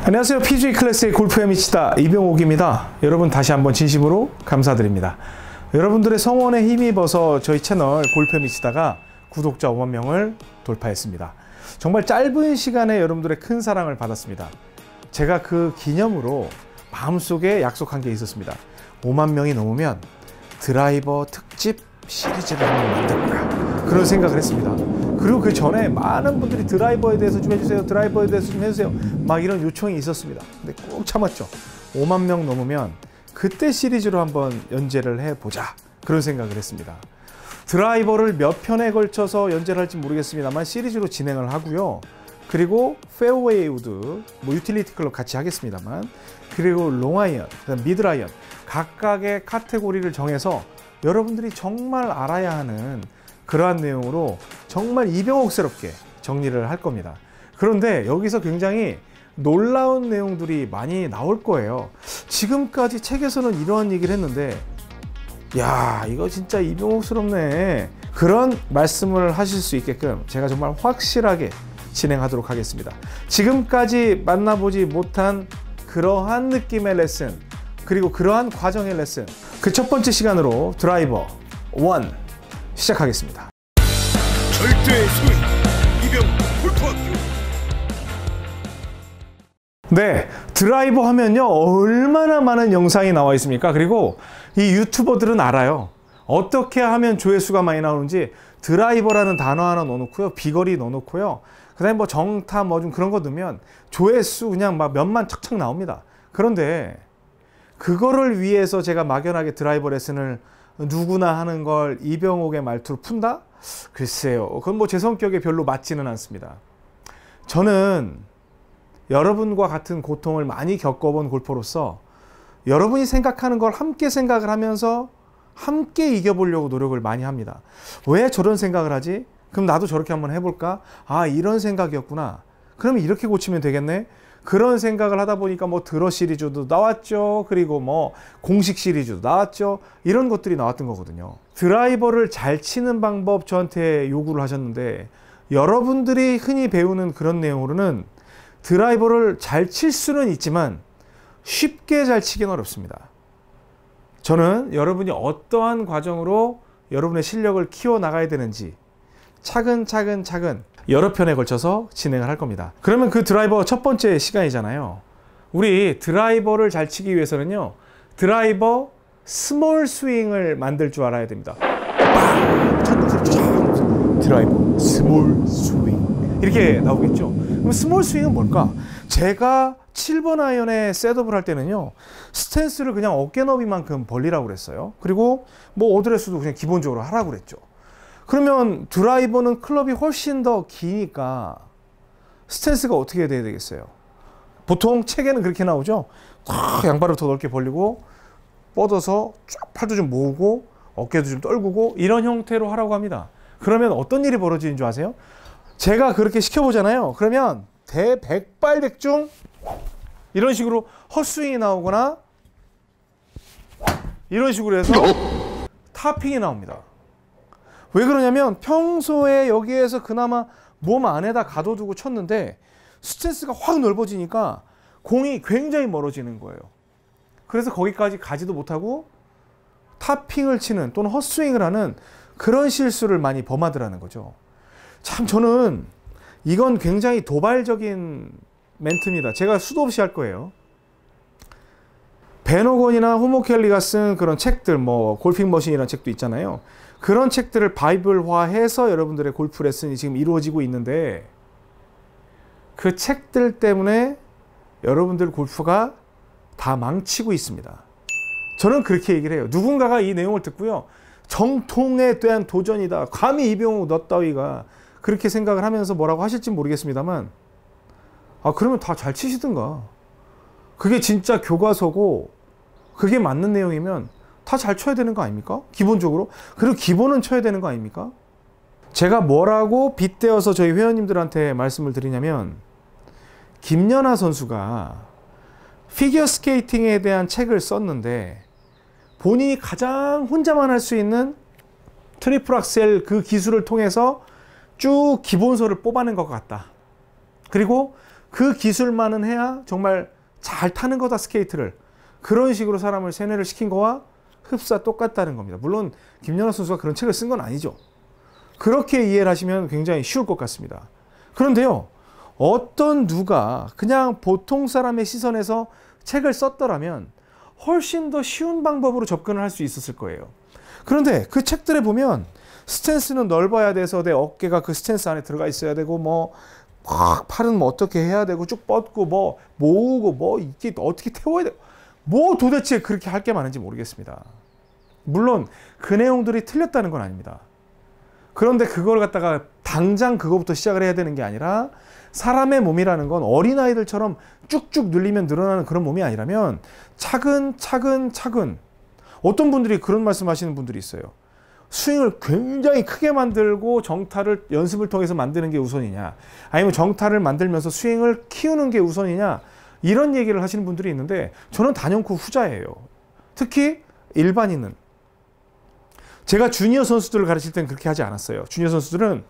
안녕하세요. PGA 클래스의 골프에 미치다 이병옥입니다. 여러분 다시 한번 진심으로 감사드립니다. 여러분들의 성원에 힘입어서 저희 채널 골프에 미치다가 구독자 5만 명을 돌파했습니다. 정말 짧은 시간에 여러분들의 큰 사랑을 받았습니다. 제가 그 기념으로 마음속에 약속한 게 있었습니다. 5만 명이 넘으면 드라이버 특집 시리즈를 한번 만들 거야. 그런 생각을 했습니다. 그리고 그 전에 많은 분들이 드라이버에 대해서 좀 해주세요. 드라이버에 대해서 좀 해주세요. 막 이런 요청이 있었습니다. 근데 꼭 참았죠. 5만 명 넘으면 그때 시리즈로 한번 연재를 해보자. 그런 생각을 했습니다. 드라이버를 몇 편에 걸쳐서 연재를 할지 모르겠습니다만 시리즈로 진행을 하고요. 그리고 페어웨이 우드, 뭐 유틸리티 클럽 같이 하겠습니다만, 그리고 롱아이언, 미드라이언 각각의 카테고리를 정해서 여러분들이 정말 알아야 하는 그러한 내용으로 정말 이병옥스럽게 정리를 할 겁니다. 그런데 여기서 굉장히 놀라운 내용들이 많이 나올 거예요. 지금까지 책에서는 이러한 얘기를 했는데 야, 이거 진짜 이병옥스럽네. 그런 말씀을 하실 수 있게끔 제가 정말 확실하게 진행하도록 하겠습니다. 지금까지 만나보지 못한 그러한 느낌의 레슨, 그리고 그러한 과정의 레슨, 그 첫 번째 시간으로 드라이버 1 시작하겠습니다. 절대의 소위 이병옥 골프학교. 네, 드라이버 하면요 얼마나 많은 영상이 나와 있습니까? 그리고 이 유튜버들은 알아요. 어떻게 하면 조회수가 많이 나오는지. 드라이버라는 단어 하나 넣어놓고요, 비거리 넣어놓고요, 그 다음에 뭐 정타 뭐 좀 그런 거 넣으면 조회수 그냥 막 몇만 척척 나옵니다. 그런데 그거를 위해서 제가 막연하게 드라이버 레슨을 누구나 하는 걸 이병옥의 말투로 푼다? 글쎄요, 그건 뭐 제 성격에 별로 맞지는 않습니다. 저는 여러분과 같은 고통을 많이 겪어본 골퍼로서 여러분이 생각하는 걸 함께 생각을 하면서 함께 이겨보려고 노력을 많이 합니다. 왜 저런 생각을 하지? 그럼 나도 저렇게 한번 해볼까? 아, 이런 생각이었구나. 그러면 이렇게 고치면 되겠네? 그런 생각을 하다 보니까 뭐 드러 시리즈도 나왔죠. 그리고 뭐 공식 시리즈도 나왔죠. 이런 것들이 나왔던 거거든요. 드라이버를 잘 치는 방법 저한테 요구를 하셨는데, 여러분들이 흔히 배우는 그런 내용으로는 드라이버를 잘 칠 수는 있지만 쉽게 잘 치기는 어렵습니다. 저는 여러분이 어떠한 과정으로 여러분의 실력을 키워나가야 되는지 차근차근 여러 편에 걸쳐서 진행을 할 겁니다. 그러면 그 드라이버 첫 번째 시간이잖아요. 우리 드라이버를 잘 치기 위해서는요, 드라이버 스몰 스윙을 만들 줄 알아야 됩니다. 빵! 첫눈 소리 쫙! 드라이버 스몰 스윙 이렇게 나오겠죠. 그럼 스몰 스윙은 뭘까? 제가 7번 아이언에 셋업을 할 때는요, 스탠스를 그냥 어깨 너비만큼 벌리라고 그랬어요. 그리고 뭐 어드레스도 그냥 기본적으로 하라고 그랬죠. 그러면 드라이버는 클럽이 훨씬 더 기니까 스탠스가 어떻게 돼야 되겠어요? 보통 책에는 그렇게 나오죠. 탁 양발을 더 넓게 벌리고 뻗어서 쫙 팔도 좀 모으고 어깨도 좀 떨구고 이런 형태로 하라고 합니다. 그러면 어떤 일이 벌어지는 줄 아세요? 제가 그렇게 시켜보잖아요. 그러면 대백발백중 이런 식으로 헛스윙이 나오거나 이런 식으로 해서 타핑이 나옵니다. 왜 그러냐면 평소에 여기에서 그나마 몸 안에다 가둬두고 쳤는데 스탠스가 확 넓어지니까 공이 굉장히 멀어지는 거예요. 그래서 거기까지 가지도 못하고 타핑을 치는 또는 헛스윙을 하는 그런 실수를 많이 범하더라는 거죠. 참 저는 이건 굉장히 도발적인 멘트입니다. 제가 수도 없이 할 거예요. 벤 호건이나 호모 켈리가 쓴 그런 책들, 뭐 골핑 머신이라는 책도 있잖아요. 그런 책들을 바이블화해서 여러분들의 골프 레슨이 지금 이루어지고 있는데, 그 책들 때문에 여러분들 골프가 다 망치고 있습니다. 저는 그렇게 얘기를 해요. 누군가가 이 내용을 듣고요, 정통에 대한 도전이다, 감히 이병옥 너 따위가, 그렇게 생각을 하면서 뭐라고 하실지 모르겠습니다만, 아, 그러면 다 잘 치시든가. 그게 진짜 교과서고 그게 맞는 내용이면 다 잘 쳐야 되는 거 아닙니까? 기본적으로. 그리고 기본은 쳐야 되는 거 아닙니까? 제가 뭐라고 빗대어서 저희 회원님들한테 말씀을 드리냐면, 김연아 선수가 피겨 스케이팅에 대한 책을 썼는데 본인이 가장 혼자만 할 수 있는 트리플 악셀 그 기술을 통해서 쭉 기본서를 뽑아낸 것 같다. 그리고 그 기술만은 해야 정말 잘 타는 거다, 스케이트를. 그런 식으로 사람을 세뇌를 시킨 거와 흡사 똑같다는 겁니다. 물론 김연아 선수가 그런 책을 쓴 건 아니죠. 그렇게 이해를 하시면 굉장히 쉬울 것 같습니다. 그런데요, 어떤 누가 그냥 보통 사람의 시선에서 책을 썼더라면 훨씬 더 쉬운 방법으로 접근을 할 수 있었을 거예요. 그런데 그 책들에 보면 스탠스는 넓어야 돼서 내 어깨가 그 스탠스 안에 들어가 있어야 되고, 뭐 팔은 뭐 어떻게 해야 되고, 쭉 뻗고 뭐 모으고 뭐 이게 어떻게 태워야 되고, 뭐 도대체 그렇게 할 게 많은지 모르겠습니다. 물론 그 내용들이 틀렸다는 건 아닙니다. 그런데 그걸 갖다가 당장 그거부터 시작을 해야 되는 게 아니라, 사람의 몸이라는 건 어린아이들처럼 쭉쭉 늘리면 늘어나는 그런 몸이 아니라면 차근차근, 어떤 분들이 그런 말씀하시는 분들이 있어요. 스윙을 굉장히 크게 만들고 정타를 연습을 통해서 만드는 게 우선이냐, 아니면 정타를 만들면서 스윙을 키우는 게 우선이냐, 이런 얘기를 하시는 분들이 있는데 저는 단연코 후자예요. 특히 일반인은. 제가 주니어 선수들을 가르칠 때는 그렇게 하지 않았어요. 주니어 선수들은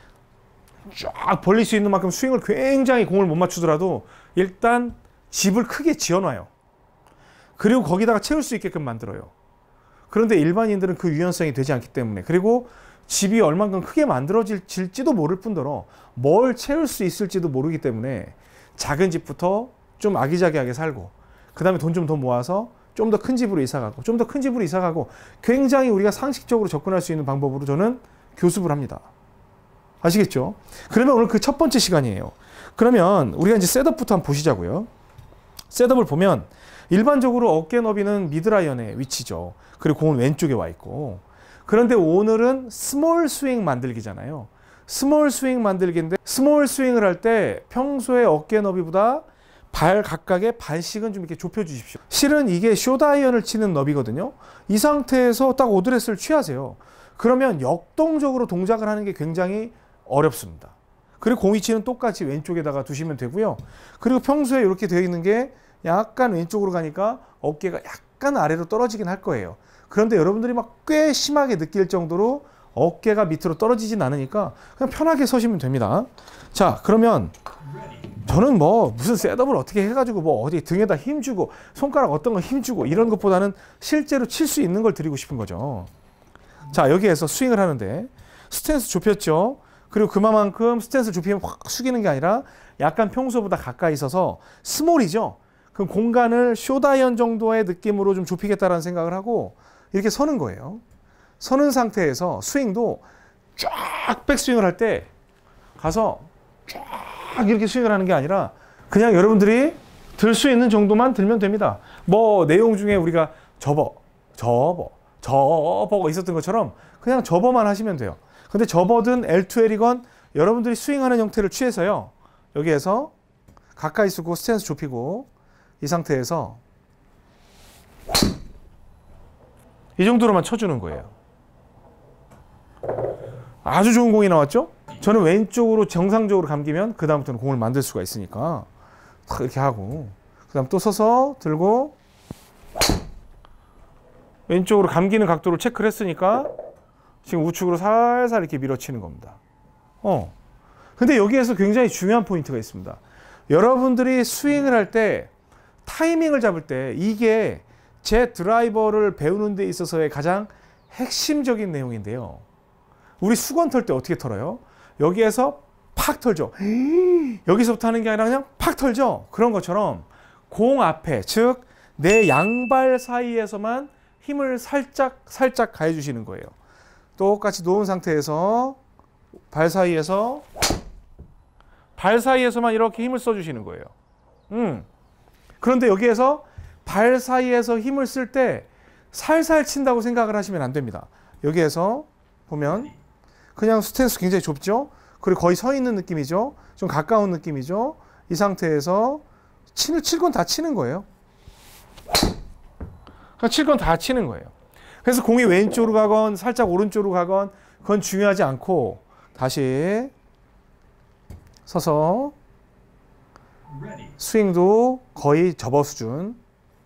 쫙 벌릴 수 있는 만큼 스윙을 굉장히 공을 못 맞추더라도 일단 집을 크게 지어놔요. 그리고 거기다가 채울 수 있게끔 만들어요. 그런데 일반인들은 그 유연성이 되지 않기 때문에, 그리고 집이 얼만큼 크게 만들어질지도 모를 뿐더러 뭘 채울 수 있을지도 모르기 때문에 작은 집부터 좀 아기자기하게 살고, 그 다음에 돈 좀 더 모아서 좀 더 큰 집으로 이사가고, 좀 더 큰 집으로 이사가고, 굉장히 우리가 상식적으로 접근할 수 있는 방법으로 저는 교습을 합니다. 아시겠죠? 그러면 오늘 그 첫 번째 시간이에요. 그러면 우리가 이제 셋업부터 한번 보시자고요. 셋업을 보면 일반적으로 어깨 너비는 미드라이언의 위치죠. 그리고 공은 왼쪽에 와 있고. 그런데 오늘은 스몰 스윙 만들기잖아요. 스몰 스윙 만들기인데, 스몰 스윙을 할 때 평소에 어깨 너비보다 발 각각의 발씩은 좀 이렇게 좁혀 주십시오. 실은 이게 숏아이언을 치는 너비거든요. 이 상태에서 딱 오드레스를 취하세요. 그러면 역동적으로 동작을 하는 게 굉장히 어렵습니다. 그리고 공 위치는 똑같이 왼쪽에다가 두시면 되고요. 그리고 평소에 이렇게 되어 있는 게 약간 왼쪽으로 가니까 어깨가 약간 아래로 떨어지긴 할 거예요. 그런데 여러분들이 막 꽤 심하게 느낄 정도로 어깨가 밑으로 떨어지진 않으니까 그냥 편하게 서시면 됩니다. 자, 그러면 저는 뭐 무슨 셋업을 어떻게 해가지고 뭐 어디 등에다 힘주고 손가락 어떤 거 힘주고 이런 것보다는 실제로 칠 수 있는 걸 드리고 싶은 거죠. 자, 여기에서 스윙을 하는데 스탠스 좁혔죠. 그리고 그만큼 스탠스를 좁히면 확 숙이는 게 아니라 약간 평소보다 가까이 있어서 스몰이죠. 그럼 공간을 숏아이언 정도의 느낌으로 좀 좁히겠다라는 생각을 하고 이렇게 서는 거예요. 서는 상태에서 스윙도 쫙 백스윙을 할 때 가서 쫙 이렇게 스윙을 하는 게 아니라 그냥 여러분들이 들 수 있는 정도만 들면 됩니다. 뭐 내용 중에 우리가 접어 있었던 것처럼 그냥 접어만 하시면 돼요. 근데 접어든 L2L이건 여러분들이 스윙하는 형태를 취해서요. 여기에서 가까이 쓰고 스탠스 좁히고 이 상태에서 이 정도로만 쳐주는 거예요. 아주 좋은 공이 나왔죠? 저는 왼쪽으로 정상적으로 감기면 그 다음부터는 공을 만들 수가 있으니까 이렇게 하고, 그 다음 또 서서 들고 왼쪽으로 감기는 각도를 체크를 했으니까 지금 우측으로 살살 이렇게 밀어치는 겁니다. 근데 여기에서 굉장히 중요한 포인트가 있습니다. 여러분들이 스윙을 할 때 타이밍을 잡을 때 이게 제 드라이버를 배우는 데 있어서의 가장 핵심적인 내용인데요. 우리 수건 털 때 어떻게 털어요? 여기에서 팍 털죠. 여기서부터 하는 게 아니라 그냥 팍 털죠. 그런 것처럼 공 앞에, 즉 내 양발 사이에서만 힘을 살짝 가해 주시는 거예요. 똑같이 놓은 상태에서 발 사이에서만 이렇게 힘을 써 주시는 거예요. 그런데 여기에서 발 사이에서 힘을 쓸 때 살살 친다고 생각을 하시면 안 됩니다. 여기에서 보면 그냥 스탠스 굉장히 좁죠? 그리고 거의 서 있는 느낌이죠? 좀 가까운 느낌이죠? 이 상태에서 칠 건 다 치는 거예요. 칠 건 다 치는 거예요. 그래서 공이 왼쪽으로 가건 살짝 오른쪽으로 가건 그건 중요하지 않고 다시 서서 스윙도 거의 접어 수준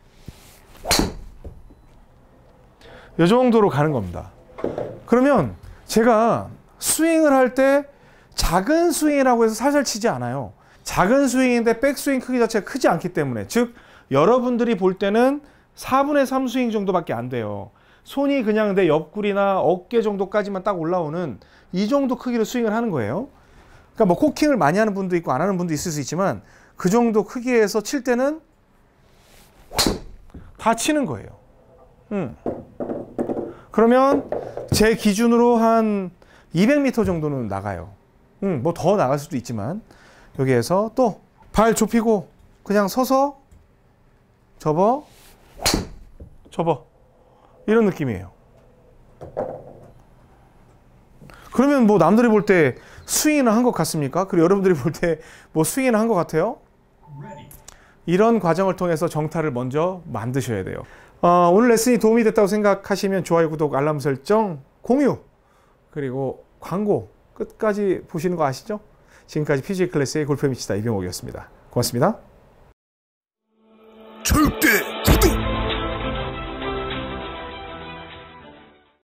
이 정도로 가는 겁니다. 그러면 제가 스윙을 할 때 작은 스윙이라고 해서 살살 치지 않아요. 작은 스윙인데 백스윙 크기 자체가 크지 않기 때문에, 즉 여러분들이 볼 때는 4분의 3 스윙 정도밖에 안 돼요. 손이 그냥 내 옆구리나 어깨 정도까지만 딱 올라오는 이 정도 크기로 스윙을 하는 거예요. 그러니까 뭐 코킹을 많이 하는 분도 있고 안 하는 분도 있을 수 있지만 그 정도 크기에서 칠 때는 다 치는 거예요. 그러면 제 기준으로 한 200m 정도는 나가요. 뭐 더 나갈 수도 있지만 여기에서 또 발 좁히고 그냥 서서 접어 이런 느낌이에요. 그러면 뭐 남들이 볼 때 스윙이나 한 것 같습니까? 그리고 여러분들이 볼 때 뭐 스윙이나 한 것 같아요? 이런 과정을 통해서 정타를 먼저 만드셔야 돼요. 오늘 레슨이 도움이 됐다고 생각하시면 좋아요, 구독, 알람 설정, 공유, 그리고 광고 끝까지 보시는 거 아시죠? 지금까지 PGA 클래스의 골프에 미치다 이병옥이었습니다. 고맙습니다. 출발!